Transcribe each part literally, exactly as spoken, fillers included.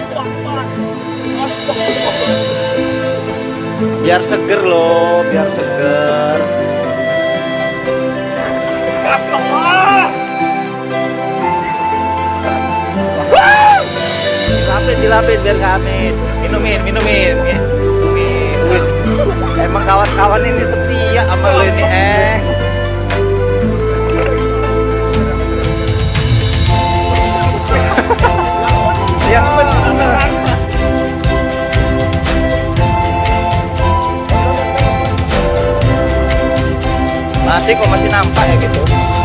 Biar seger loh, biar seger. Dilapin, dilapin biar gak amin. Minumin, minumin. Minumin. Wih, emang kawan-kawan ini setia sama lo ini, eh. Yang bener. Masih kok masih nampak ya gitu.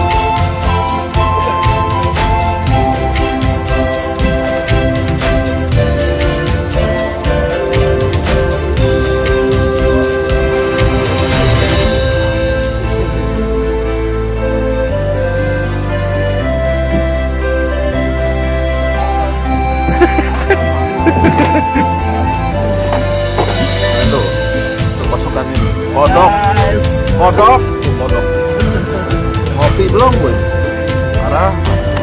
Aduh, itu pasukan ini. Kodok, kodok, kodok. Ngopi belum gue? Parah.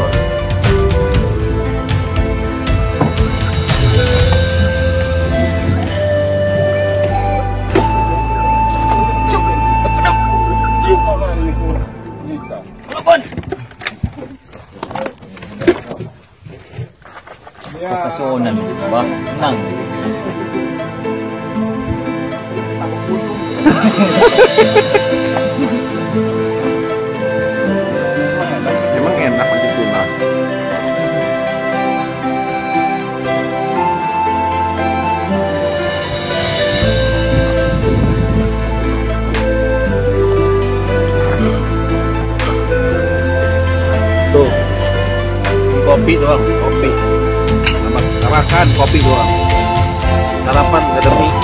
Kasunan, bang, nang. Emang enak pakai tuna. Tuh, kopi doang, kopi. Makan kopi doang. Sarapan gak ada mie.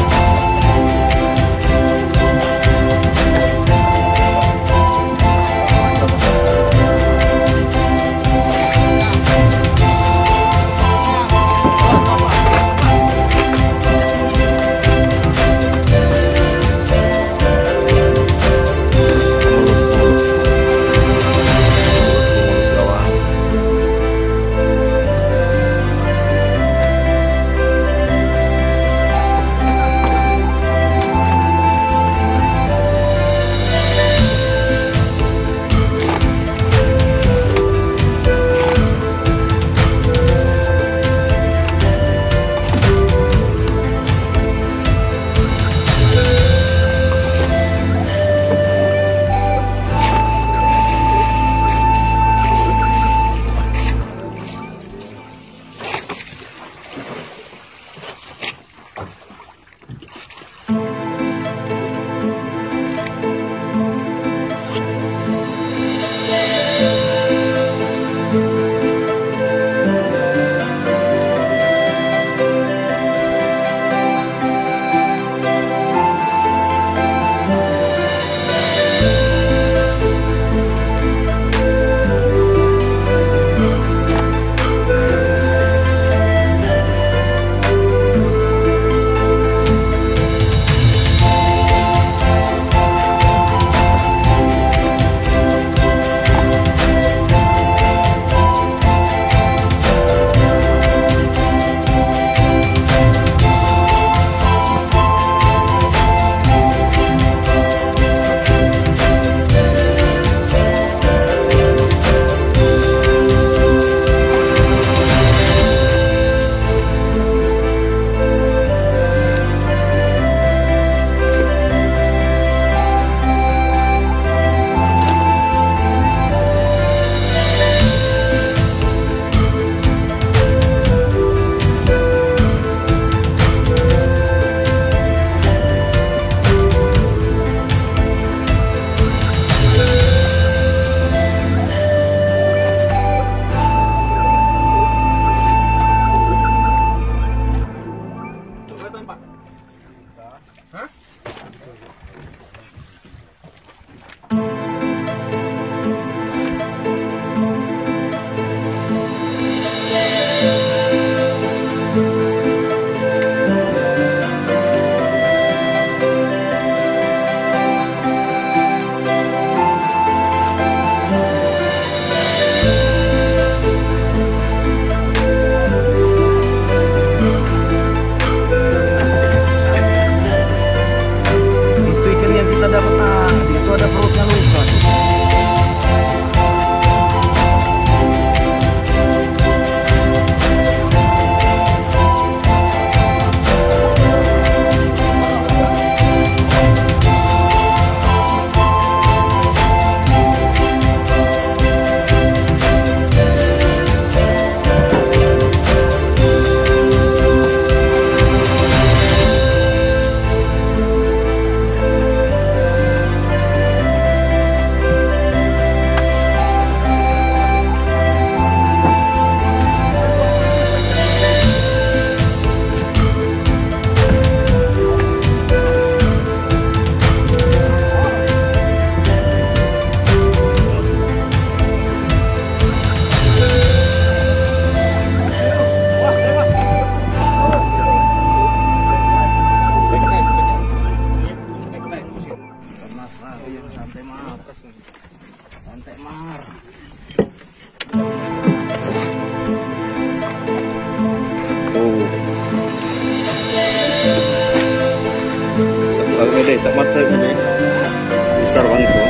Eh, sak mata ini besar banget tuh.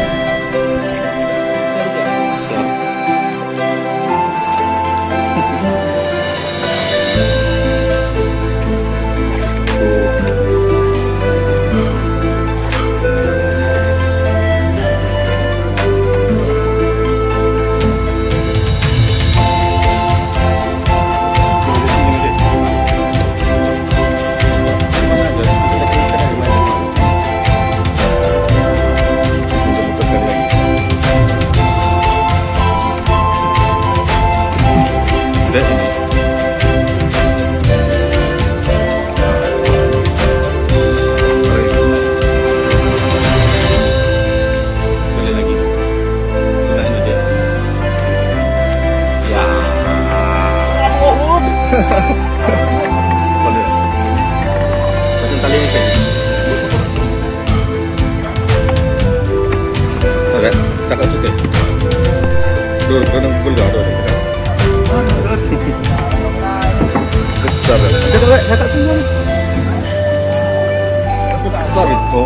Besar. Cakap tu teh. Dua, dua, dua, dua, dua. Besar. Cakap, cakap tu mana? Besar itu.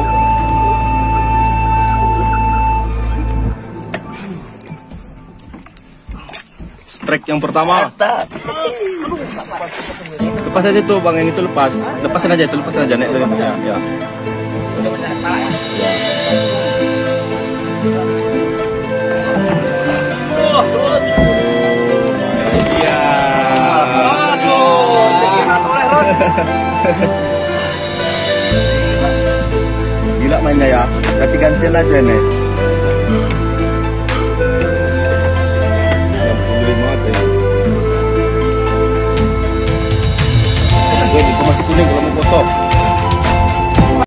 Strike yang pertama. Lepas aja tuh bang, ini tuh lepas. Lepasin aja itu, lepasin aja naik dari ya. Ya. Gila mainnya ya, ganti-gantian aja nih. enam puluh lima ada ya. Gue itu masih kuning kalau mau foto.